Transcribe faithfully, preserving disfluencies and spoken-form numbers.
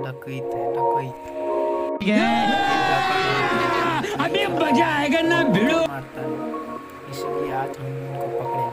डकैत है, डकैत। अभी मजा आएगा ना भिड़ो। मारता है, इसलिए आज हम उनको पकड़ेंगे।